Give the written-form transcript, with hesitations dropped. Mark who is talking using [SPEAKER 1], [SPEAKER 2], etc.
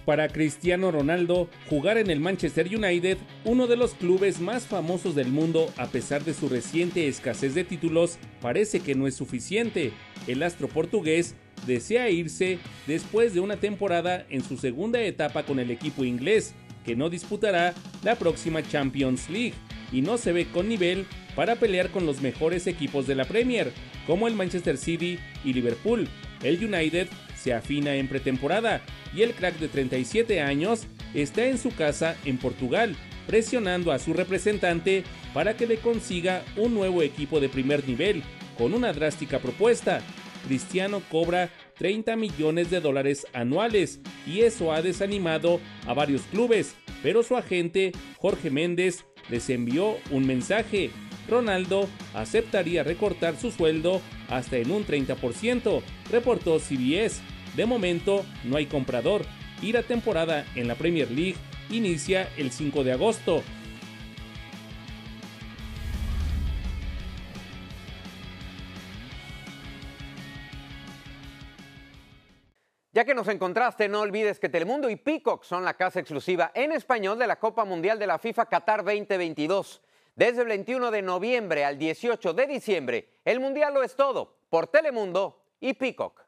[SPEAKER 1] Para Cristiano Ronaldo, jugar en el Manchester United, uno de los clubes más famosos del mundo, a pesar de su reciente escasez de títulos, parece que no es suficiente. El astro portugués desea irse después de una temporada en su segunda etapa con el equipo inglés, que no disputará la próxima Champions League, y no se ve con nivel para pelear con los mejores equipos de la Premier, como el Manchester City y Liverpool. El United se afina en pretemporada y el crack de 37 años está en su casa en Portugal, presionando a su representante para que le consiga un nuevo equipo de primer nivel, con una drástica propuesta. Cristiano cobra $30 millones anuales y eso ha desanimado a varios clubes, pero su agente Jorge Méndez les envió un mensaje. Ronaldo aceptaría recortar su sueldo hasta en un 30%, reportó CBS. De momento no hay comprador y la temporada en la Premier League inicia el 5 de agosto.
[SPEAKER 2] Ya que nos encontraste, no olvides que Telemundo y Peacock son la casa exclusiva en español de la Copa Mundial de la FIFA Qatar 2022. Desde el 21 de noviembre al 18 de diciembre, el Mundial lo es todo por Telemundo y Peacock.